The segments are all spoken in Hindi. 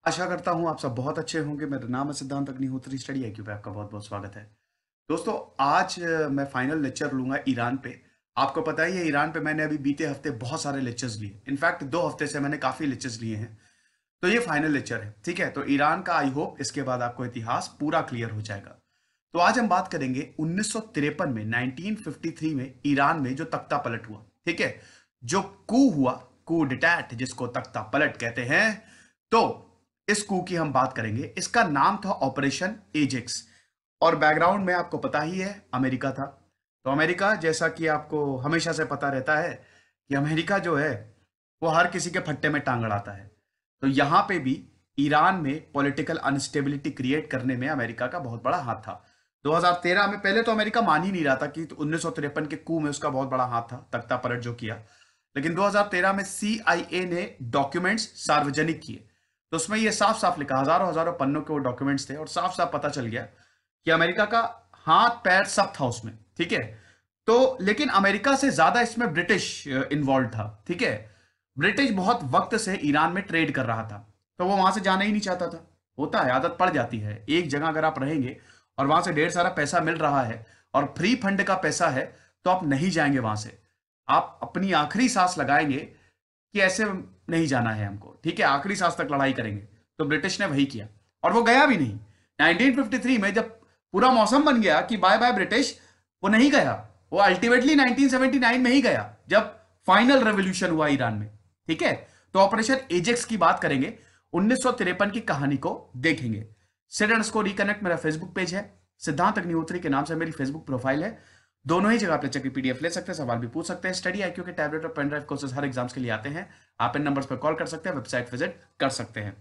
आशा करता हूँ आप सब बहुत अच्छे होंगे। मेरा नाम है सिद्धांत अग्निहोत्री। स्टडी आईक्यू पे आपका बहुत बहुत स्वागत है। दोस्तों, आज मैं फाइनल लेक्चर लूंगा ईरान पे। आपको पता ही है, ईरान पे मैंने अभी बीते हफ्ते बहुत सारे लेक्चर्स लिए। इनफैक्ट 2 हफ्ते से मैंने काफी लेक्चर्स लिए हैं। तो ये फाइनल लेक्चर है, ठीक है। तो ईरान का आई होप इसके बाद आपको इतिहास पूरा क्लियर हो जाएगा। तो आज हम बात करेंगे 1953 में, 1953 में ईरान में जो तख्ता पलट हुआ, ठीक है। जो कू हुआ, कू डिटैट, जिसको तख्ता पलट कहते हैं। तो इस कू की हम बात करेंगे। इसका नाम था ऑपरेशन एजेक्स। और बैकग्राउंड में आपको पता ही है, अमेरिका था। तो अमेरिका, जैसा कि आपको हमेशा से पता रहता है कि अमेरिका जो है वो हर किसी के फट्टे में टांग अड़ाता है। तो यहां पे भी ईरान में पॉलिटिकल अनस्टेबिलिटी क्रिएट करने में अमेरिका का बहुत बड़ा हाथ था। 2013 में, पहले तो अमेरिका मान ही नहीं रहा था कि 1953 के कू में उसका बहुत बड़ा हाथ था, तख्ता पलट जो किया। लेकिन 2013 में CIA ने डॉक्यूमेंट्स सार्वजनिक किए। तो उसमें ये साफ साफ लिखा, हजारों हजारों पन्नों के वो डॉक्यूमेंट्स थे, और साफ साफ पता चल गया कि अमेरिका का हाथ पैर सब था उसमें, ठीक है। तो लेकिन अमेरिका से ज्यादा इसमें ब्रिटिश इन्वॉल्व था, ठीक है। ब्रिटिश बहुत वक्त से ईरान में ट्रेड कर रहा था, तो वो वहां से जाना ही नहीं चाहता था। होता है, आदत पड़ जाती है। एक जगह अगर आप रहेंगे और वहां से ढेर सारा पैसा मिल रहा है और फ्री फंड का पैसा है, तो आप नहीं जाएंगे वहां से। आप अपनी आखिरी सांस लगाएंगे कि ऐसे नहीं जाना है हमको, ठीक है, आखिरी सांस तक लड़ाई करेंगे। तो ब्रिटिश ने वही किया, और वो गया भी नहीं। 1953 में जब पूरा मौसम बन गया कि बाय बाय ब्रिटिश, वो नहीं गया। वो अल्टीमेटली 1979 में ही गया, जब फाइनल रेवोल्यूशन हुआ ईरान में, ठीक है। तो ऑपरेशन एजेक्स की बात करेंगे, 1953 की कहानी को देखेंगे। सिड_को रिकनेक्ट मेरा फेसबुक पेज है, सिद्धांत अग्निहोत्री के नाम से मेरी फेसबुक प्रोफाइल है। दोनों ही जगह पे चेक PDF ले सकते हैं, सवाल भी पूछ सकते हैं। स्टडी IQ के टैबलेट और पेन ड्राइव कोर्सेज हर एग्जाम्स के लिए आते हैं। आप इन नंबर्स पर कॉल कर सकते हैं, वेबसाइट विजिट कर सकते हैं।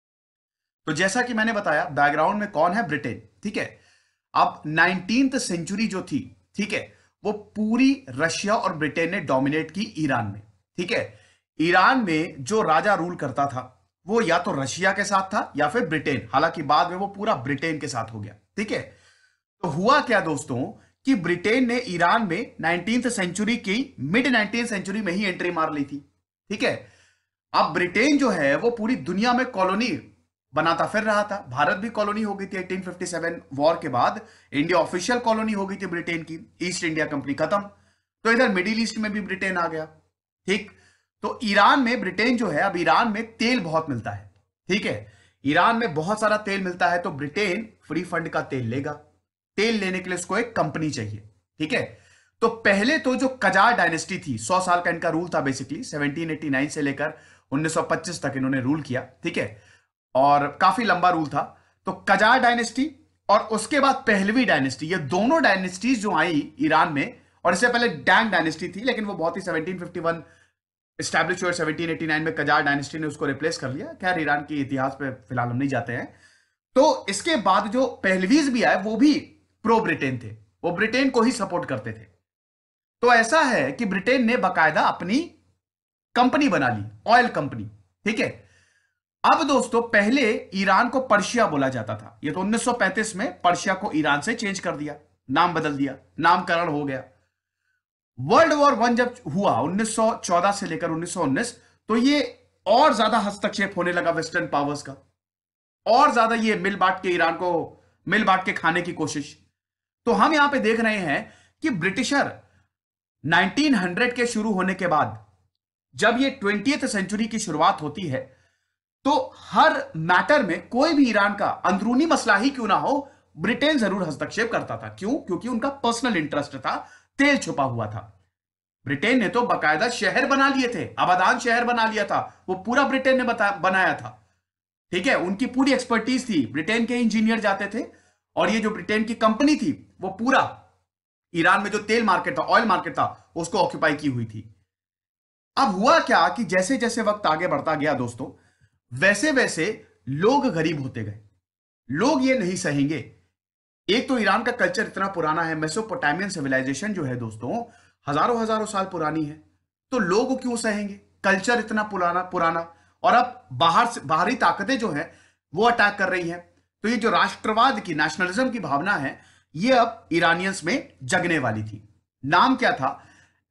तो जैसा कि मैंने बताया, बैकग्राउंड में कौन है? ब्रिटेन, ठीक है। अब 19th सेंचुरी जो थी, ठीक है, वो पूरी रशिया और ब्रिटेन ने डोमिनेट की ईरान में, ठीक है। ईरान में जो राजा रूल करता था वो या तो रशिया के साथ था या फिर ब्रिटेन। हालांकि बाद में वो पूरा ब्रिटेन के साथ हो गया, ठीक है। तो हुआ क्या दोस्तों कि ब्रिटेन ने ईरान में 19th सेंचुरी की, मिड 19th सेंचुरी में ही एंट्री मार ली थी, ठीक है। अब ब्रिटेन जो है वो पूरी दुनिया में कॉलोनी बनाता फिर रहा था। भारत भी कॉलोनी हो गई थी 1857 वॉर के बाद। इंडिया ऑफिशियल कॉलोनी हो गई थी ब्रिटेन की, ईस्ट इंडिया कंपनी खत्म। तो इधर मिडिल ईस्ट में भी ब्रिटेन आ गया, ठीक। तो ईरान में ब्रिटेन जो है, अब ईरान में तेल बहुत मिलता है, ठीक है। ईरान में बहुत सारा तेल मिलता है, तो ब्रिटेन फ्री फंड का तेल लेगा। तेल लेने के लिए उसको एक कंपनी चाहिए, ठीक है। तो पहले तो जो कजार डायनेस्टी थी, 100 साल का इनका रूल था बेसिकली, 1789 से लेकर 1925 तक इन्होंने रूल किया, ठीक है। और काफी लंबा रूल था। तो कजार डायनेस्टी और उसके बाद पहलवी डायनेस्टी, ये दोनों डायनेस्टीज जो आई ईरान में, और इससे पहले डैंग डायनेस्टी थी, लेकिन वो बहुत ही 1751 स्टैब्लिश हुए। 1789 में कजार डायनेस्टी ने उसको रिप्लेस कर लिया। खैर, ईरान के इतिहास पे फिलहाल हम नहीं जाते हैं। तो इसके बाद जो पहलवीज भी आए, वो भी प्रो ब्रिटेन थे, वो ब्रिटेन को ही सपोर्ट करते थे। तो ऐसा है कि ब्रिटेन ने बाकायदा अपनी कंपनी बना ली, ऑयल कंपनी, ठीक है। अब दोस्तों, पहले ईरान को पर्शिया बोला जाता था। ये तो 1935 में पर्शिया को ईरान से चेंज कर दिया, नाम बदल दिया, नामकरण हो गया। वर्ल्ड वॉर 1 जब हुआ 1914 से लेकर 1919, तो ये और ज्यादा हस्तक्षेप होने लगा वेस्टर्न पावर्स का, और ज्यादा ये मिल बांट के ईरान को मिल बांट के खाने की कोशिश। तो हम यहां पे देख रहे हैं कि ब्रिटिशर 1900 के शुरू होने के बाद, जब ये 20th सेंचुरी की शुरुआत होती है, तो हर मैटर में, कोई भी ईरान का अंदरूनी मसला ही क्यों ना हो, ब्रिटेन जरूर हस्तक्षेप करता था। क्यों? क्योंकि उनका पर्सनल इंटरेस्ट था, तेल छुपा हुआ था। ब्रिटेन ने तो बाकायदा शहर बना लिए थे, आबादान शहर बना लिया था, वो पूरा ब्रिटेन ने बनाया था, ठीक है। उनकी पूरी एक्सपर्टीज थी, ब्रिटेन के इंजीनियर जाते थे, और ये जो ब्रिटेन की कंपनी थी, वो पूरा ईरान में जो तेल मार्केट था, ऑयल मार्केट था, उसको ऑक्यूपाई की हुई थी। अब हुआ क्या कि जैसे जैसे वक्त आगे बढ़ता गया दोस्तों, वैसे वैसे लोग गरीब होते गए। लोग ये नहीं सहेंगे। एक तो ईरान का कल्चर इतना पुराना है, मेसोपोटामियन सिविलाइजेशन जो है दोस्तों, हजारों हजारों साल पुरानी है। तो लोग क्यों सहेंगे? कल्चर इतना पुराना पुराना, और अब बाहरी ताकतें जो हैं वो अटैक कर रही हैं। तो ये जो राष्ट्रवाद की, नेशनलिज्म की भावना है, ये अब ईरानियंस में जगने वाली थी। नाम क्या था?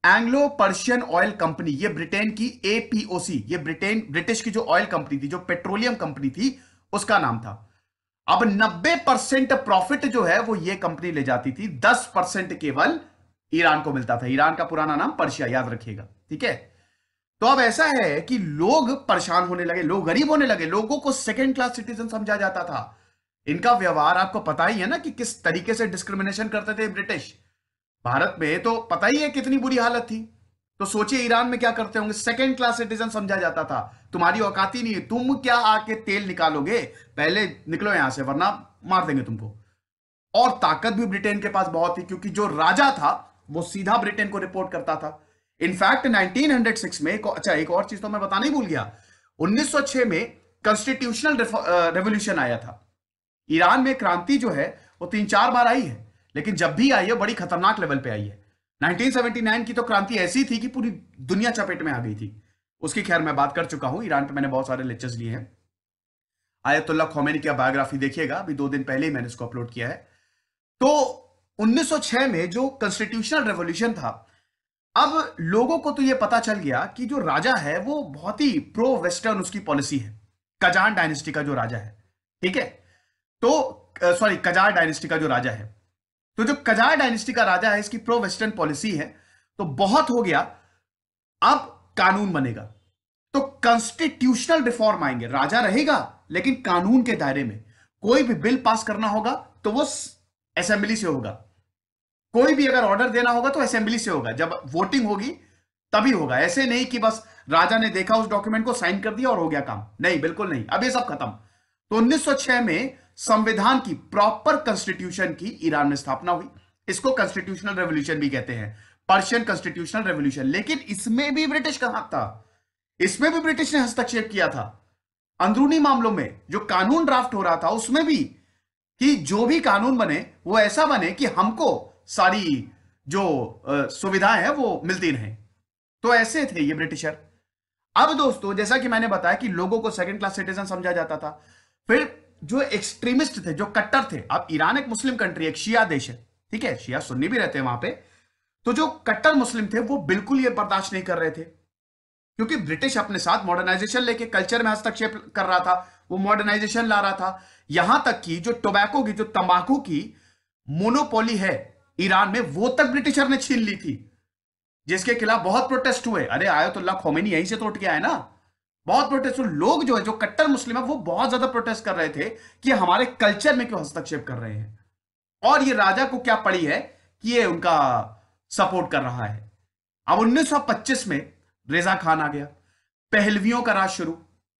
एंग्लो पर्शियन ऑयल कंपनी, ये ब्रिटेन की एपीओसी, ये ब्रिटिश की जो ऑयल कंपनी थी, जो पेट्रोलियम कंपनी थी, उसका नाम था। अब 90% प्रॉफिट जो है वो ये कंपनी ले जाती थी, 10% केवल ईरान को मिलता था। ईरान का पुराना नाम पर्शिया, याद रखिएगा, ठीक है। तो अब ऐसा है कि लोग परेशान होने लगे, लोग गरीब होने लगे, लोगों को सेकेंड क्लास सिटीजन समझा जाता था। इनका व्यवहार आपको पता ही है ना कि किस तरीके से डिस्क्रिमिनेशन करते थे ब्रिटिश। भारत में तो पता ही है कितनी बुरी हालत थी, तो सोचिए ईरान में क्या करते होंगे। सेकेंड क्लास सिटीजन समझा जाता था, तुम्हारी औकात ही नहीं है, तुम क्या आके तेल निकालोगे, पहले निकलो यहां से वरना मार देंगे तुमको। और ताकत भी ब्रिटेन के पास बहुत थी, क्योंकि जो राजा था वो सीधा ब्रिटेन को रिपोर्ट करता था। इनफैक्ट 1906 में एक और चीज तो मैं बताना ही भूल गया, 1906 में कॉन्स्टिट्यूशनल रेवोल्यूशन आया था। ईरान में क्रांति जो है वो 3-4 बार आई है, लेकिन जब भी आई है बड़ी खतरनाक लेवल पे आई है। 1979 की तो क्रांति ऐसी थी कि पूरी दुनिया चपेट में आ गई थी। उसकी खैर मैं बात कर चुका हूं, ईरान पे मैंने बहुत सारे लेक्चर्स लिए हैं। आयतुल्लाह खोमेनी की बायोग्राफी देखिएगा, अभी 2 दिन पहले ही मैंने इसको अपलोड किया है। तो 1906 में जो कॉन्स्टिट्यूशनल रेवोल्यूशन था, अब लोगों को तो यह पता चल गया कि जो राजा है वो बहुत ही प्रो वेस्टर्न उसकी पॉलिसी है। कजान डायनेस्टी का जो राजा है, ठीक है, तो सॉरी कजार डायनेस्टी का जो राजा है, तो जो कजार डायनेस्टी का राजा है, इसकी प्रो वेस्टर्न पॉलिसी है, तो बहुत हो गया, अब कानून बनेगा, तो कॉन्स्टिट्यूशनल रिफॉर्म आएंगे। राजा रहेगा लेकिन कानून के दायरे में। कोई भी बिल पास करना होगा तो वो असेंबली से होगा, कोई भी अगर ऑर्डर देना होगा तो असेंबली से होगा, जब वोटिंग होगी तभी होगा। ऐसे नहीं कि बस राजा ने देखा उस डॉक्यूमेंट को साइन कर दिया और हो गया काम, नहीं, बिल्कुल नहीं, अब ये सब खत्म। तो 1906 में संविधान की, प्रॉपर कॉन्स्टिट्यूशन की ईरान में स्थापना हुई। इसको कॉन्स्टिट्यूशनल रेवोल्यूशन भी कहते हैं, पर्शियन कॉन्स्टिट्यूशनल रेवोल्यूशन। लेकिन इसमें भी ब्रिटिश का हाथ था, इसमें भी ब्रिटिश ने हस्तक्षेप किया था अंदरूनी मामलों में। जो कानून ड्राफ्ट हो रहा था उसमें भी, कि जो भी कानून बने वो ऐसा बने कि हमको सारी जो सुविधाएं हैं वो मिलती रहें। तो ऐसे थे ये ब्रिटिशर। अब दोस्तों, जैसा कि मैंने बताया कि लोगों को सेकंड क्लास सिटीजन समझा जाता था। फिर जो एक्सट्रीमिस्ट थे, जो कट्टर थे, अब ईरान एक मुस्लिम कंट्री, एक शिया देश है, ठीक है, शिया सुन्नी भी रहते हैं वहां पे, तो जो कट्टर मुस्लिम थे वो बिल्कुल ये बर्दाश्त नहीं कर रहे थे, क्योंकि ब्रिटिश अपने साथ मॉडर्नाइजेशन लेके कल्चर में हस्तक्षेप कर रहा था, वो मॉडर्नाइजेशन ला रहा था। यहां तक कि जो टोबैको की, जो तंबाकू की मोनोपोली है ईरान में, वो तक ब्रिटिशर ने छीन ली थी, जिसके खिलाफ बहुत प्रोटेस्ट हुए। अरे आयतुल्लाह खोमेनी यहीं से तो उठ के आए ना, बहुत प्रोटेस्ट। लोग जो है, जो कट्टर मुस्लिम है, वो बहुत ज्यादा प्रोटेस्ट कर रहे थे कि हमारे कल्चर में क्यों हस्तक्षेप कर रहे हैं। और ये राजा को क्या पड़ी है कि ये उनका सपोर्ट कर रहा है। अब 1925 में रेजा खान आ गया, पहलवियों का राज शुरू।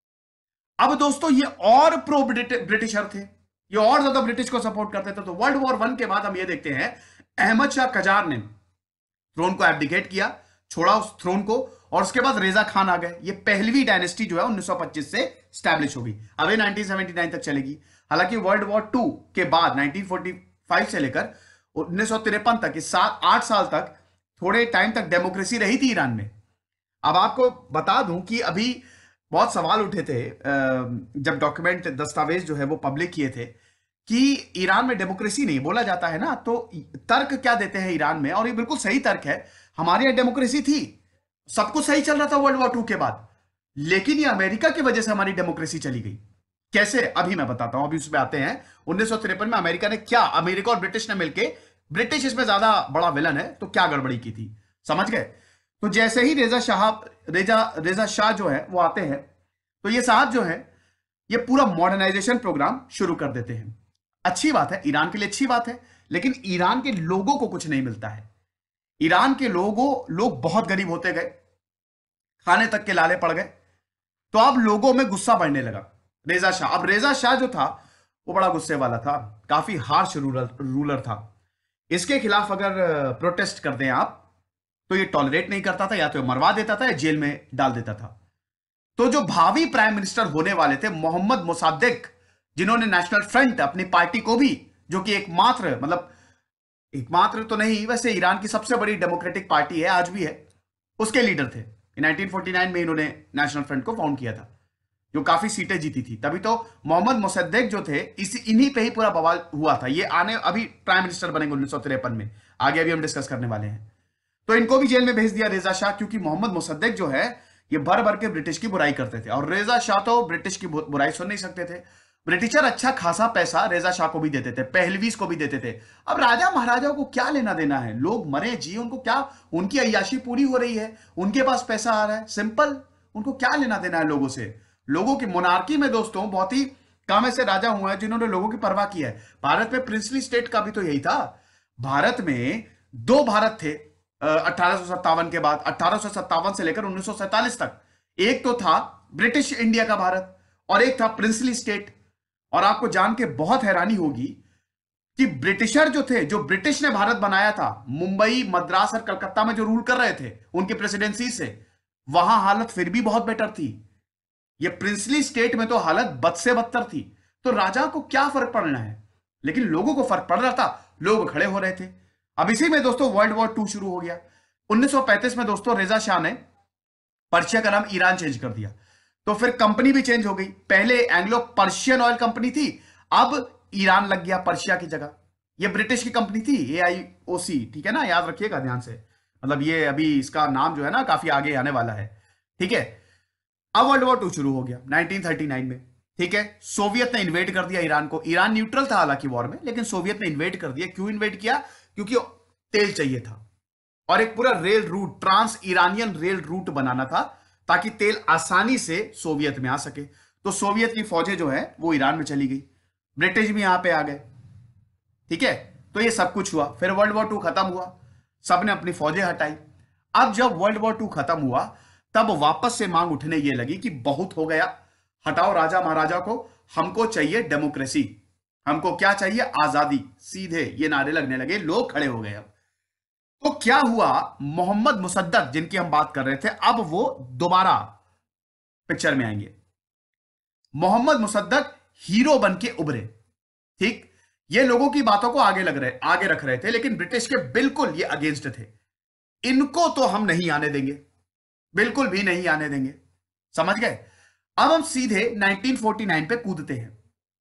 अब दोस्तों ये और प्रो ब्रिटिशर थे, ये और ज्यादा ब्रिटिश को सपोर्ट करते थे। तो वर्ल्ड वॉर 1 के बाद हम ये देखते हैं, अहमद शाह कजार ने थ्रोन को एब्डिकेट किया, छोड़ा उस थ्रोन को, और उसके बाद रेजा खान आ गए। ये पहलवी डायनेस्टी जो है 1925 से स्टैब्लिश होगी। अब ये 1979 तक चलेगी। हालांकि वर्ल्ड वॉर 2 के बाद 1945 से लेकर 1953 तक, इस 7-8 साल तक, थोड़े टाइम तक डेमोक्रेसी रही थी ईरान में। अब आपको बता दूं कि अभी बहुत सवाल उठे थे जब डॉक्यूमेंट, दस्तावेज जो है वो पब्लिक किए थे, कि ईरान में डेमोक्रेसी नहीं, बोला जाता है ना, तो तर्क क्या देते हैं ईरान में, और ये बिल्कुल सही तर्क है, हमारे यहां डेमोक्रेसी थी, सब कुछ सही चल रहा था वर्ल्ड वॉर 2 के बाद, लेकिन ये अमेरिका की वजह से हमारी डेमोक्रेसी चली गई। कैसे, अभी मैं बताता हूं, अभी उसमें आते हैं। 1953 में अमेरिका ने क्या, अमेरिका और ब्रिटिश ने मिलकर, ब्रिटिश इसमें ज्यादा बड़ा विलन है, तो क्या गड़बड़ी की थी, समझ गए। तो जैसे ही रेजा शाह जो है वो आते हैं, तो ये साहब जो है ये पूरा मॉडर्नाइजेशन प्रोग्राम शुरू कर देते हैं। अच्छी बात है, ईरान के लिए अच्छी बात है, लेकिन ईरान के लोगों को कुछ नहीं मिलता है। ईरान के लोग बहुत गरीब होते गए, खाने तक के लाले पड़ गए। तो अब लोगों में गुस्सा बढ़ने लगा। अब रेजा शाह जो था वो बड़ा गुस्से वाला था, काफी हार्श रूलर था। इसके खिलाफ अगर प्रोटेस्ट कर दें आप, तो ये टॉलरेट नहीं करता था, या तो मरवा देता था या जेल में डाल देता था। तो जो भावी प्राइम मिनिस्टर होने वाले थे, मोहम्मद मोसाद्देक, जिन्होंने नेशनल फ्रंट अपनी पार्टी को भी, जो कि एकमात्र तो नहीं, वैसे ईरान की सबसे बड़ी डेमोक्रेटिक पार्टी है, आज भी है, उसके लीडर थे। 1949 में इन्होंने नेशनल फ्रंट को फाउंड किया था, जो काफी सीटें जीती थी। तभी तो मोहम्मद मोसद्देक जो थे, इन्हीं पे ही पूरा बवाल हुआ था। ये अभी प्राइम मिनिस्टर बनेंगे 1953 में, आगे अभी हम डिस्कस करने वाले हैं। तो इनको भी जेल में भेज दिया रेजा शाह, क्योंकि मोहम्मद मुसद्दिक जो है ये भर भर के ब्रिटिश की बुराई करते थे, और रेजा शाह तो ब्रिटिश की बुराई सुन नहीं सकते थे। ब्रिटिशर अच्छा खासा पैसा रेजा शाह को भी देते थे, पहलवीस को भी देते थे। अब राजा महाराजाओं को क्या लेना देना है, लोग मरे जी, उनको क्या, उनकी अय्याशी पूरी हो रही है, उनके पास पैसा आ रहा है, सिंपल, उनको क्या लेना देना है लोगों से। लोगों की मोनार्की में दोस्तों बहुत ही कम ऐसे राजा हुए हैं जिन्होंने लोगों की परवाह की है। भारत में प्रिंसली स्टेट का भी तो यही था। भारत में दो भारत थे 1857 के बाद, 1857 से लेकर 1947 तक। एक तो था ब्रिटिश इंडिया का भारत और एक था प्रिंसली स्टेट। और आपको जान के बहुत हैरानी होगी कि ब्रिटिशर जो थे, जो ब्रिटिश ने भारत बनाया था, मुंबई, मद्रास और कलकत्ता में जो रूल कर रहे थे उनकी प्रेसिडेंसी से, वहां हालत फिर भी बहुत बेटर थी। ये प्रिंसली स्टेट में तो हालत बद से बदतर थी। तो राजा को क्या फर्क पड़ना है, लेकिन लोगों को फर्क पड़ रहा था, लोग खड़े हो रहे थे। अब इसी में दोस्तों वर्ल्ड वॉर 2 शुरू हो गया। 1935 में दोस्तों रेजा शाह ने पर्शिया का नाम ईरान चेंज कर दिया। तो फिर कंपनी भी चेंज हो गई, पहले एंग्लो पर्शियन ऑयल कंपनी थी, अब ईरान लग गया पर्शिया की जगह। ये ब्रिटिश की कंपनी थी, AIOC, ठीक है ना, याद रखिएगा ध्यान से, मतलब ये अभी इसका नाम जो है ना काफी आगे आने वाला है, ठीक है। अब वर्ल्ड वॉर 2 शुरू हो गया 1939 में, ठीक है। सोवियत ने इन्वेड कर दिया ईरान को। ईरान न्यूट्रल था हालांकि वॉर में, लेकिन सोवियत ने इन्वेड कर दिया। क्यों इन्वेड किया? क्योंकि तेल चाहिए था और एक पूरा rail route, trans Iranian rail route बनाना था ताकि तेल आसानी से सोवियत में आ सके। तो सोवियत की फौजें जो है वो ईरान में चली गई, ब्रिटिश भी यहां पे आ गए, ठीक है। तो ये सब कुछ हुआ। फिर वर्ल्ड वॉर 2 खत्म हुआ, सबने अपनी फौजें हटाई। अब जब वर्ल्ड वॉर 2 खत्म हुआ तब वापस से मांग उठने ये लगी कि बहुत हो गया, हटाओ राजा महाराजा को, हमको चाहिए डेमोक्रेसी, हमको क्या चाहिए, आजादी, सीधे ये नारे लगने लगे, लोग खड़े हो गए। अब तो क्या हुआ, मोहम्मद मुसद्दक जिनकी हम बात कर रहे थे, अब वो दोबारा पिक्चर में आएंगे। मोहम्मद मुसद्दक हीरो बन के उभरे, ठीक। ये लोगों की बातों को आगे रख रहे थे, लेकिन ब्रिटिश के बिल्कुल ये अगेंस्ट थे। इनको तो हम नहीं आने देंगे, बिल्कुल भी नहीं आने देंगे, समझ गए। अब हम सीधे 1949 पे कूदते हैं।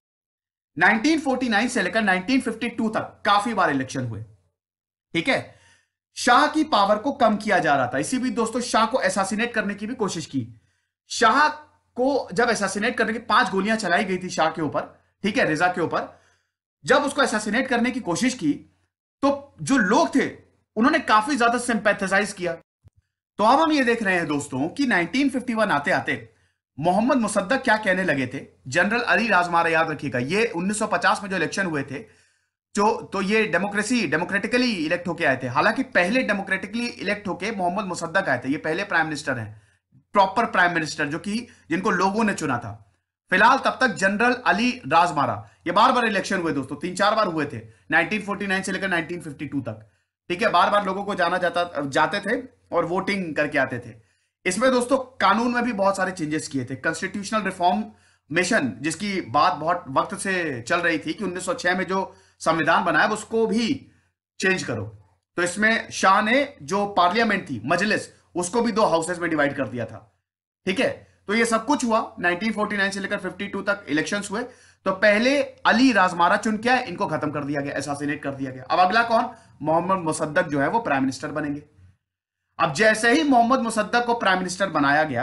1949 से लेकर 1952 तक काफी बार इलेक्शन हुए, ठीक है। शाह की पावर को कम किया जा रहा था, इसी बीच दोस्तों शाह को असैसिनेट करने की भी कोशिश की। शाह को जब असैसिनेट करने की 5 गोलियां चलाई गई थी शाह के ऊपर, ठीक है, रेजा के ऊपर, जब उसको असैसिनेट करने की कोशिश की तो जो लोग थे उन्होंने काफी ज्यादा सिंपैथेसाइज किया। तो अब हम ये देख रहे हैं दोस्तों कि 1951 आते आते मोहम्मद मुसद्दक क्या कहने लगे थे। जनरल अली राजमारा, याद रखिएगा, ये 1950 में जो इलेक्शन हुए थे, जो तो ये डेमोक्रेटिकली इलेक्ट होके आए थे। हालांकि पहले डेमोक्रेटिकली इलेक्ट होके मोहम्मद मुसद्दक आए थे, ये पहले प्राइम मिनिस्टर हैं, प्रॉपर प्राइम मिनिस्टर, जो कि जिनको लोगों ने चुना था। फिलहाल तब तक जनरल अली राजमारा, ये बार बार इलेक्शन हुए दोस्तों, 3-4 बार हुए थे 1949 से लेकर 1952 तक, ठीक है। बार बार लोगों को जाते थे और वोटिंग करके आते थे। इसमें दोस्तों कानून में भी बहुत सारे चेंजेस किए थे। कॉन्स्टिट्यूशनल रिफॉर्मेशन, जिसकी बात बहुत वक्त से चल रही थी कि 1906 में जो संविधान बनाया उसको भी चेंज करो। तो इसमें शाह ने जो पार्लियामेंट थी, मजलिस, उसको भी 2 हाउसेस में डिवाइड कर दिया था, ठीक है। तो ये सब कुछ हुआ 1949 से लेकर 52 तक इलेक्शंस हुए। तो पहले अली राजमारा चुन के आए, इनको खत्म कर दिया गया, असैसिनेट कर दिया गया। अब अगला कौन, मोहम्मद मुसद्दक जो है वो प्राइम मिनिस्टर बनेंगे। अब जैसे ही मोहम्मद मुसद्दक को प्राइम मिनिस्टर बनाया गया,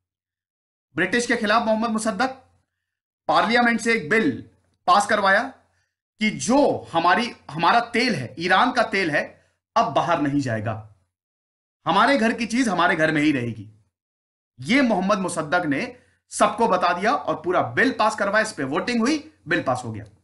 ब्रिटिश के खिलाफ मोहम्मद मुसद्दक पार्लियामेंट से एक बिल पास करवाया कि जो हमारा तेल है, ईरान का तेल है, अब बाहर नहीं जाएगा, हमारे घर की चीज हमारे घर में ही रहेगी। यह मोहम्मद मुसद्दक ने सबको बता दिया और पूरा बिल पास करवाया, इस पे वोटिंग हुई, बिल पास हो गया।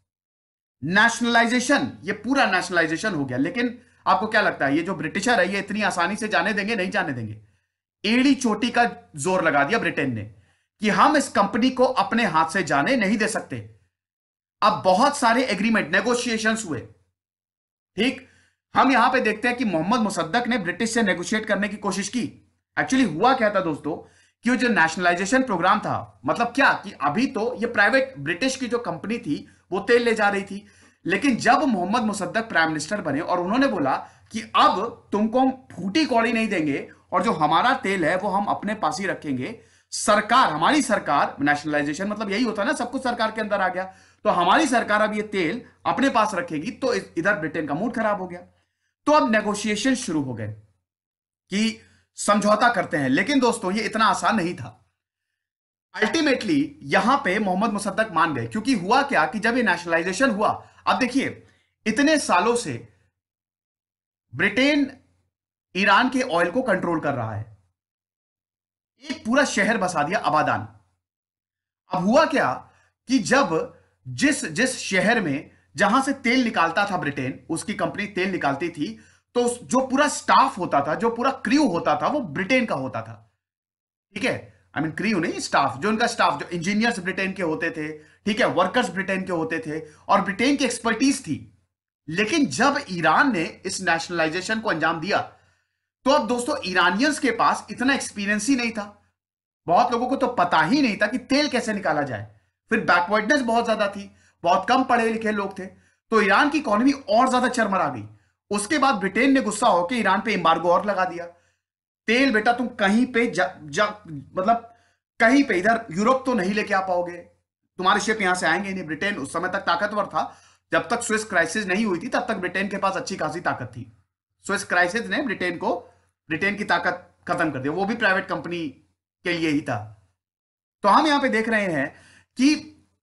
नेशनलाइजेशन, ये पूरा नेशनलाइजेशन हो गया। लेकिन आपको क्या लगता है, ये जो ब्रिटिशर है ये इतनी आसानी से जाने देंगे? नहीं जाने देंगे। एड़ी चोटी का जोर लगा दिया ब्रिटेन ने कि हम इस कंपनी को अपने हाथ से जाने नहीं दे सकते। अब बहुत सारे एग्रीमेंट, नेगोशिएशंस हुए, ठीक। हम यहां पे देखते हैं कि मोहम्मद मुसद्दक ने ब्रिटिश से नेगोशिएट करने की कोशिश की। एक्चुअली हुआ क्या था दोस्तों कि वो जो नेशनलाइजेशन प्रोग्राम था, मतलब क्या कि अभी तो ये प्राइवेट ब्रिटिश की जो कंपनी थी वो तेल ले जा रही थी, लेकिन जब मोहम्मद मुसद्दक प्राइम मिनिस्टर बने और उन्होंने बोला कि अब तुमको हम फूटी कौड़ी नहीं देंगे और जो हमारा तेल है वो हम अपने पास ही रखेंगे, सरकार, हमारी सरकार, नेशनलाइजेशन मतलब यही होता है ना, सब कुछ सरकार के अंदर आ गया, तो हमारी सरकार अब ये तेल अपने पास रखेगी। तो इधर ब्रिटेन का मूड खराब हो गया। तो अब नेगोशिएशन शुरू हो गए। कि समझौता करते हैं, लेकिन दोस्तों ये इतना आसान नहीं था। अल्टीमेटली यहां पे मोहम्मद मुसद्दक मान गए, क्योंकि हुआ क्या कि जब ये नेशनलाइजेशन हुआ, अब देखिए इतने सालों से ब्रिटेन ईरान के ऑयल को कंट्रोल कर रहा है, एक पूरा शहर बसा दिया आबादान। अब हुआ क्या कि जब जिस जिस शहर में जहां से तेल निकालता था ब्रिटेन, उसकी कंपनी तेल निकालती थी, तो जो पूरा स्टाफ होता था, जो पूरा क्रू होता था, वो ब्रिटेन का होता था। ठीक है, आई मीन क्रू नहीं, स्टाफ, जो उनका स्टाफ, जो इंजीनियर्स ब्रिटेन के होते थे, ठीक है, वर्कर्स ब्रिटेन के होते थे, और ब्रिटेन की एक्सपर्टीज थी। लेकिन जब ईरान ने इस नेशनलाइजेशन को अंजाम दिया, तो अब दोस्तों ईरानियंस के पास इतना एक्सपीरियंस ही नहीं था। बहुत लोगों को तो पता ही नहीं था कि तेल कैसे निकाला जाए। फिर बैकवर्डनेस बहुत ज्यादा थी, बहुत कम पढ़े लिखे लोग थे, तो ईरान की इकोनॉमी और ज्यादा चरमरा गई। उसके बाद ब्रिटेन ने गुस्सा होकर ईरान पे एम्बार्गो और लगा दिया। तेल बेटा तुम कहीं पे मतलब कहीं पे, इधर यूरोप तो नहीं लेके आ पाओगे, तुम्हारे शिप यहां से आएंगे नहीं। ब्रिटेन उस समय तक ताकतवर था, जब तक स्विस क्राइसिस नहीं हुई थी तब तक ब्रिटेन के पास अच्छी खासी ताकत थी। स्विस क्राइसिस ने ब्रिटेन की ताकत खत्म कर दी, वो भी प्राइवेट कंपनी के लिए ही था। तो हम यहां पे देख रहे हैं कि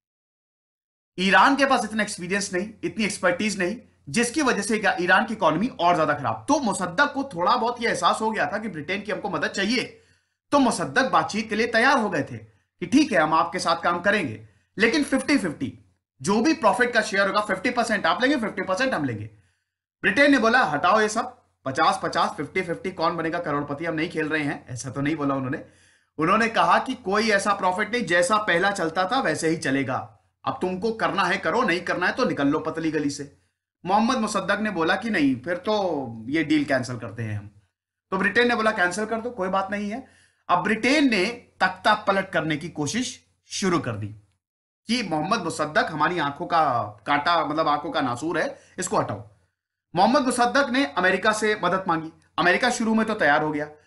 ईरान के पास इतना एक्सपीरियंस नहीं, इतनी एक्सपर्टीज नहीं, जिसकी वजह से ईरान की इकोनॉमी और ज्यादा खराब। तो मुसद्दक को थोड़ा बहुत यह एहसास हो गया था कि ब्रिटेन की हमको मदद चाहिए, तो मुसद्दक बातचीत के लिए तैयार हो गए थे कि ठीक है हम आपके साथ काम करेंगे, लेकिन 50-50, जो भी प्रॉफिट का शेयर होगा 50% आप लेंगे, 50% हम लेंगे। ब्रिटेन ने बोला हटाओ ये सब, 50-50, 50-50, कौन बनेगा करोड़पति, हम नहीं खेल रहे हैं, ऐसा तो नहीं बोला उन्होंने कहा कि कोई ऐसा प्रॉफिट नहीं, जैसा पहला चलता था वैसे ही चलेगा, अब तुमको करना है करो, नहीं करना है तो निकल लो पतली गली से। मोहम्मद मुसद्दक ने बोला कि नहीं, फिर तो ये डील कैंसिल करते हैं हम। तो ब्रिटेन ने बोला कैंसिल कर दो, कोई बात नहीं है। अब ब्रिटेन ने तख्ता पलट करने की कोशिश शुरू कर दी कि मोहम्मद मुसद्दक हमारी आंखों का कांटा, मतलब आंखों का नासूर है, इसको हटाओ। मोहम्मद मुसद्दक ने अमेरिका से मदद मांगी। अमेरिका शुरू में तो तैयार हो गया।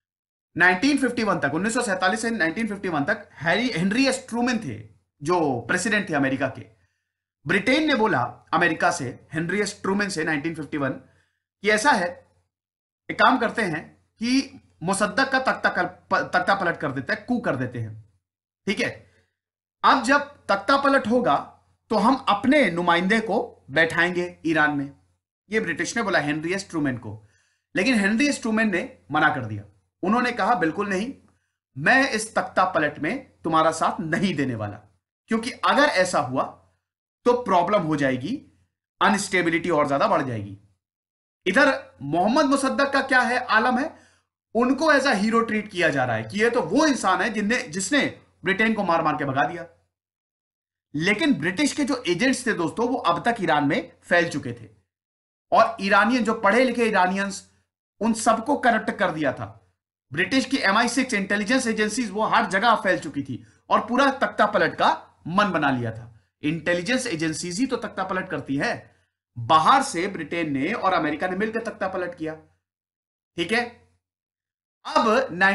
1951 तक, 1947 से 1951 तक हेनरी एस ट्रूमैन थे जो प्रेसिडेंट थे अमेरिका के। ब्रिटेन ने बोला अमेरिका से, हेनरी एस ट्रूमैन से 1951, कि ऐसा है, एक काम करते हैं कि मुसद्दक का तख्ता पलट कर देते हैं, कू कर देते हैं, ठीक है। अब जब तख्ता पलट होगा तो हम अपने नुमाइंदे को बैठाएंगे ईरान में, ये ब्रिटिश ने बोला हेनरी एस ट्रूमैन को। लेकिन हेनरी एस ट्रूमैन ने मना कर दिया। उन्होंने कहा बिल्कुल नहीं, मैं इस तख्ता पलट में तुम्हारा साथ नहीं देने वाला, क्योंकि अगर ऐसा हुआ तो प्रॉब्लम हो जाएगी, अनस्टेबिलिटी और ज्यादा बढ़ जाएगी। इधर मोहम्मद मुसद्दक का क्या है, आलम है, उनको एज अ हीरो ट्रीट किया जा रहा है कि ये तो वो इंसान है जिसने ब्रिटेन को मार मार के भगा दिया। लेकिन ब्रिटिश के जो एजेंट्स थे दोस्तों, वो अब तक ईरान में फैल चुके थे, और ईरानियन, जो पढ़े लिखे ईरानियंस, उन सबको करप्ट कर दिया था। ब्रिटिश की MI6 इंटेलिजेंस एजेंसीज वो हर जगह फैल चुकी थी और पूरा तख्ता पलट का मन बना लिया था। इंटेलिजेंस एजेंसीज ही तो तख्ता पलट करती है, बाहर से ब्रिटेन ने और अमेरिका ने मिलकर तख्ता पलट किया, ठीक है। अब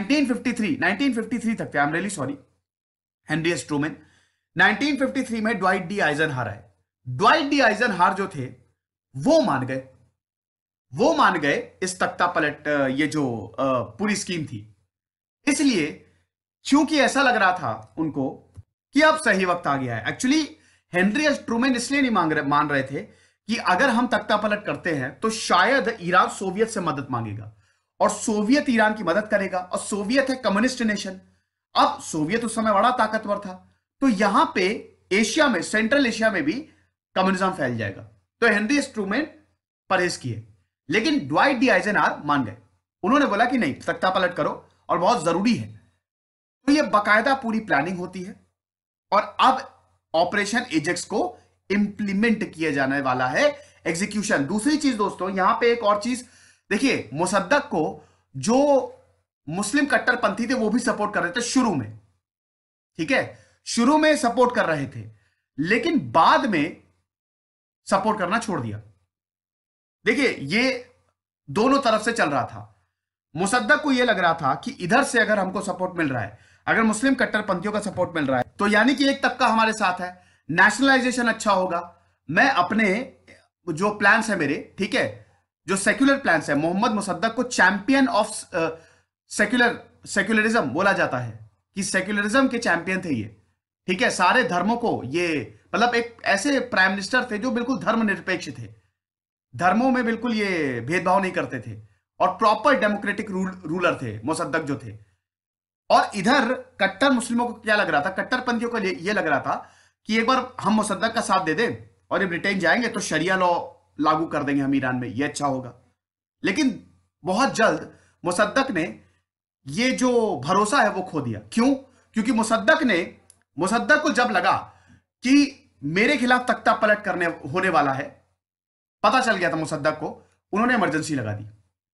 1953 तक थे, I am really sorry, Henry S Truman. 1953 में ड्वाइट डी आइजनहार आए। ड्वाइट डी आइजनहार जो थे वो मान गए इस तख्ता पलट, ये जो पूरी स्कीम थी। इसलिए क्योंकि ऐसा लग रहा था उनको कि अब सही वक्त आ गया है। एक्चुअली हेनरी एस ट्रूमैन इसलिए नहीं मान रहे थे कि अगर हम तख्ता पलट करते हैं तो शायद ईरान सोवियत से मदद मांगेगा और सोवियत ईरान की मदद करेगा, और सोवियत है कम्युनिस्ट नेशन। अब सोवियत उस समय बड़ा ताकतवर था, तो यहां पे एशिया में, सेंट्रल एशिया में भी कम्युनिज्म फैल जाएगा। तो हेनरी एस ट्रूमैन परहेज किए, लेकिन ड्वाइट डी आइजनहार मान गए। उन्होंने बोला कि नहीं, तख्ता पलट करो और बहुत जरूरी है। तो यह बाकायदा पूरी प्लानिंग होती है और अब ऑपरेशन एजेक्स को इंप्लीमेंट किया जाने वाला है, एग्जीक्यूशन। दूसरी चीज दोस्तों, यहां पे एक और चीज देखिए, मुसद्दक को जो मुस्लिम कट्टरपंथी थे वो भी सपोर्ट कर रहे थे शुरू में, ठीक है, शुरू में सपोर्ट कर रहे थे, लेकिन बाद में सपोर्ट करना छोड़ दिया। देखिए ये दोनों तरफ से चल रहा था। मुसद्दक को यह लग रहा था कि इधर से अगर हमको सपोर्ट मिल रहा है, अगर मुस्लिम कट्टरपंथियों का सपोर्ट मिल रहा है, तो यानी कि एक तबका हमारे साथ है, नेशनलाइजेशन अच्छा होगा, मैं अपने जो प्लान्स है मेरे, ठीक है, जो सेक्युलर प्लान्स है, मोहम्मद मुसद्दक को चैंपियन ऑफ सेक्युलरिज्म बोला जाता है, कि सेक्युलरिज्म के चैंपियन थे ये। ठीक है, सारे धर्मों को ये, मतलब एक ऐसे प्राइम मिनिस्टर थे जो बिल्कुल धर्मनिरपेक्ष थे, धर्मों में बिल्कुल ये भेदभाव नहीं करते थे, और प्रॉपर डेमोक्रेटिक रूलर थे मुसद्दक जो थे। और इधर कट्टर मुस्लिमों को क्या लग रहा था, कट्टरपंथियों को ये लग रहा था कि एक बार हम मुसद्दक का साथ दे दें और ये ब्रिटेन जाएंगे तो शरिया लॉ लागू कर देंगे हम ईरान में, ये अच्छा होगा। लेकिन बहुत जल्द मुसद्दक ने ये जो भरोसा है वो खो दिया। क्यों? क्योंकि मुसद्दक को जब लगा कि मेरे खिलाफ तख्ता पलट करने होने वाला है, पता चल गया था मुसद्दक को, उन्होंने इमरजेंसी लगा दी।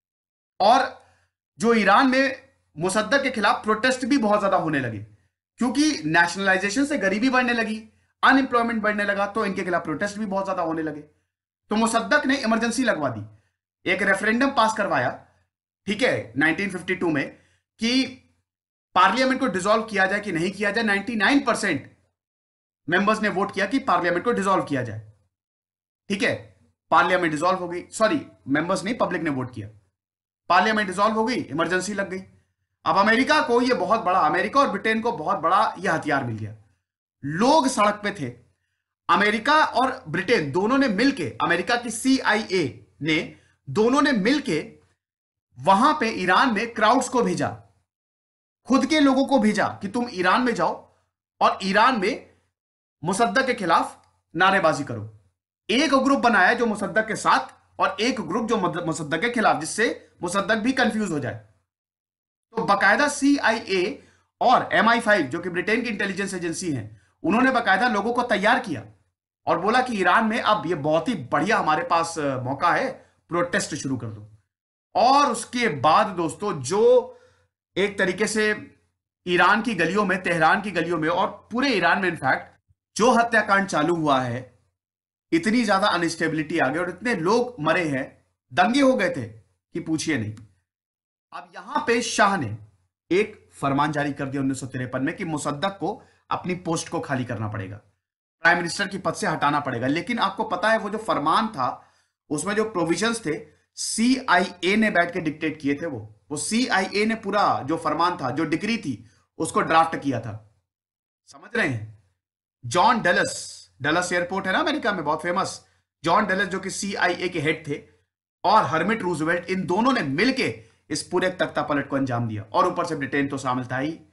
और जो ईरान में मुसद्दक के खिलाफ प्रोटेस्ट भी बहुत ज्यादा होने लगे, क्योंकि नेशनलाइजेशन से गरीबी बढ़ने लगी, अनएम्प्लॉयमेंट बढ़ने लगा, तो इनके खिलाफ प्रोटेस्ट भी बहुत ज्यादा होने लगे। तो मुसद्दक ने इमरजेंसी लगवा दी, एक रेफरेंडम पास करवाया, ठीक है, 1952 में, कि पार्लियामेंट को डिसॉल्व किया जाए कि नहीं किया जाए। 99% मेंबर्स ने वोट किया कि पार्लियामेंट को डिसॉल्व किया जाए। ठीक है, पार्लियामेंट डिसॉल्व हो गई, सॉरी मेंबर्स नहीं, पब्लिक ने वोट किया, पार्लियामेंट डिसॉल्व हो गई, इमरजेंसी लग गई। अब अमेरिका को ये बहुत बड़ा, अमेरिका और ब्रिटेन को बहुत बड़ा ये हथियार मिल गया। लोग सड़क पे थे, अमेरिका और ब्रिटेन दोनों ने मिलके, अमेरिका की CIA ने दोनों ने मिलके वहां पे ईरान में क्राउड्स को भेजा, खुद के लोगों को भेजा कि तुम ईरान में जाओ और ईरान में मुसद्दक के खिलाफ नारेबाजी करो। एक ग्रुप बनाया जो मुसद्दक के साथ, और एक ग्रुप जो मुसद्दक के खिलाफ, जिससे मुसद्दक भी कंफ्यूज हो जाए। तो बाकायदा CIA और MI5 जो कि ब्रिटेन की इंटेलिजेंस एजेंसी है, उन्होंने बाकायदा लोगों को तैयार किया और बोला कि ईरान में अब ये बहुत ही बढ़िया हमारे पास मौका है, प्रोटेस्ट शुरू कर दो। और उसके बाद दोस्तों, जो एक तरीके से ईरान की गलियों में, तेहरान की गलियों में और पूरे ईरान में इनफैक्ट जो हत्याकांड चालू हुआ है, इतनी ज्यादा अनस्टेबिलिटी आ गई और इतने लोग मरे हैं, दंगे हो गए थे कि पूछिए नहीं। अब यहां पे शाह ने एक फरमान जारी कर दिया 1953 में कि मुसद्दक को अपनी पोस्ट को खाली करना पड़ेगा, प्राइम मिनिस्टर की पद से हटाना पड़ेगा। लेकिन आपको पता है वो जो फरमान था, उसमें जो प्रोविजंस थे, CIA ने बैठ के डिक्टेट किए थे। वो CIA ने पूरा जो फरमान था, जो डिक्री थी, उसको ड्राफ्ट किया था। समझ रहे हैं? जॉन डलस एयरपोर्ट है ना अमेरिका में, बहुत फेमस, जॉन डलस जो कि CIA के हेड थे, और हर्मिट रूजवेल्ट, इन दोनों ने मिलके इस पूरे तख्ता पलट को अंजाम दिया। और ऊपर से ब्रिटेन तो शामिल था ही।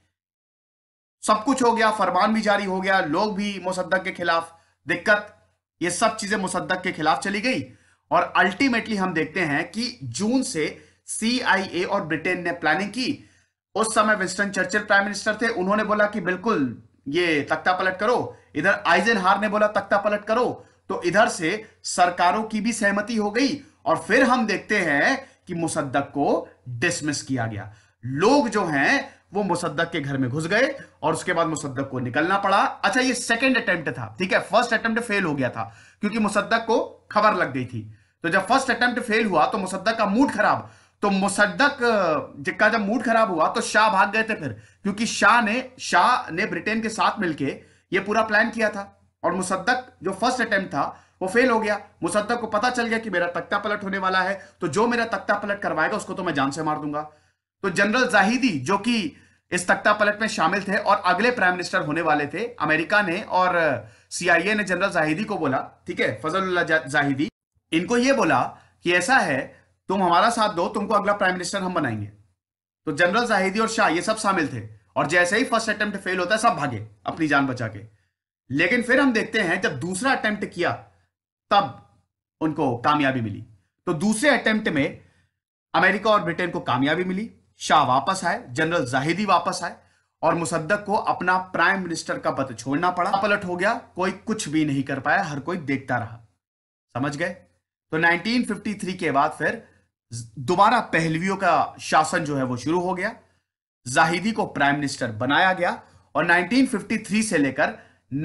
सब कुछ हो गया, फरमान भी जारी हो गया, लोग भी मुसद्दक के खिलाफ, दिक्कत, ये सब चीजें मुसद्दक के खिलाफ चली गई। और अल्टीमेटली हम देखते हैं कि जून से CIA और ब्रिटेन ने प्लानिंग की। उस समय विंस्टन चर्चिल प्राइम मिनिस्टर थे, उन्होंने बोला कि बिल्कुल ये तख्ता पलट करो। इधर आइजनहावर ने बोला तख्ता पलट करो। तो इधर से सरकारों की भी सहमति हो गई, और फिर हम देखते हैं कि मुसद्दक को डिसमिस किया गया। लोग जो हैं वो मुसद्दक के घर में घुस गए, और उसके बाद मुसद्दक को निकलना पड़ा। अच्छा, ये सेकंड अटेम्प्ट था, ठीक है, फर्स्ट अटेम्प्ट फेल हो गया था, क्योंकि मुसद्दक को खबर लग गई थी। तो जब फर्स्ट अटेम्प्ट फेल हुआ तो मुसद्दक का मूड खराब, तो मुसद्दक का जब मूड खराब हुआ तो शाह भाग गए थे फिर, क्योंकि शाह ने ब्रिटेन के साथ मिलके ये पूरा प्लान किया था। और मुसद्दक जो फर्स्ट अटेम्प्ट था वो फेल हो गया। मुसद्दक को पता चल गया कि मेरा तख्ता पलट होने वाला है, तो जो मेरा तख्ता पलट करवाएगा उसको तो मैं जान से मार दूंगा। तो जनरल जाहिदी जो कि इस तख्ता पलट में शामिल थे और अगले प्राइम मिनिस्टर होने वाले थे, अमेरिका ने और CIA ने जनरल जाहिदी को बोला, ठीक है, फजलुल्लाह जाहिदी, इनको ये बोला कि ऐसा है, तुम हमारा साथ दो, तुमको अगला प्राइम मिनिस्टर हम बनाएंगे। तो जनरल जाहिदी और शाह ये सब शामिल थे, और जैसे ही फर्स्ट अटेम्प्ट फेल होता है सब भागे अपनी जान बचा के। लेकिन फिर हम देखते हैं जब दूसरा अटेम्प्ट किया तब उनको कामयाबी मिली। तो दूसरे अटेम्प्ट में अमेरिका और ब्रिटेन को कामयाबी मिली, शाह वापस आए, जनरल जाहिदी वापस आए, और मुसद्दक को अपना प्राइम मिनिस्टर का पद छोड़ना पड़ा। पलट हो गया, कोई कुछ भी नहीं कर पाया, हर कोई देखता रहा। समझ गए? तो 1953 के बाद फिर दोबारा पहलवियों का शासन जो है वो शुरू हो गया, जाहिदी को प्राइम मिनिस्टर बनाया गया, और 1953 से लेकर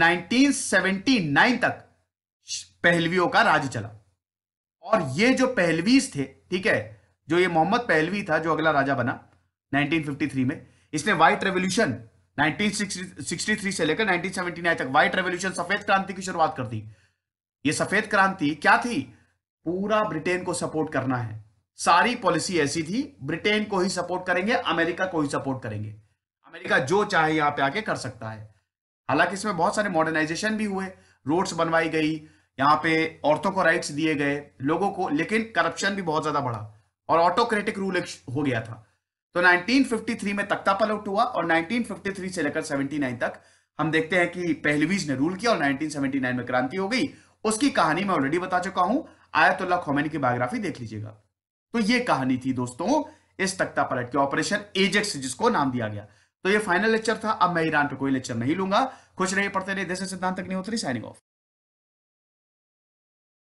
1979 तक पहलवियों का राज चला। और ये जो पहलवीज थे, ठीक है, जो ये मोहम्मद पहलवी था जो अगला राजा बना 1953 में, इसने व्हाइट रेवोल्यूशन 1963 से लेकर 1979 तक, व्हाइट रेवोल्यूशन, सफेद क्रांति की शुरुआत कर दी। ये सफेद क्रांति क्या थी? पूरा ब्रिटेन को सपोर्ट करना है। सारी पॉलिसी ऐसी थी, ब्रिटेन को ही सपोर्ट करेंगे, अमेरिका को ही सपोर्ट करेंगे। अमेरिका जो चाहे यहां पे आके कर सकता है। हालांकि इसमें बहुत सारे मॉडर्नाइजेशन भी हुए, रोड्स बनवाई गई, यहाँ पे औरतों को राइट्स दिए गए लोगों को, लेकिन करप्शन भी बहुत ज्यादा बढ़ा और ऑटोक्रेटिक रूल हो गया था। तो 1953 में तख्ता पलट हुआ और 1953 से लेकर 79 तक हम देखते हैं कि पहलवीज ने रूल किया और 1979 में क्रांति हो गई। उसकी कहानी मैं ऑलरेडी बता चुका हूं, आयतुल्लाह खोमेनी की बायोग्राफी देख लीजिएगा। तो ये कहानी थी दोस्तों इस तख्ता पलट के, ऑपरेशन एजेक्स जिसको नाम दिया गया। तो ये फाइनल लेक्चर था। अब मैं ईरान पे कोई लेक्चर नहीं लूंगा। खुश रहिए, पढ़ते रहिए। दिस इज सिद्धांत अग्निहोत्री साइनिंग ऑफ।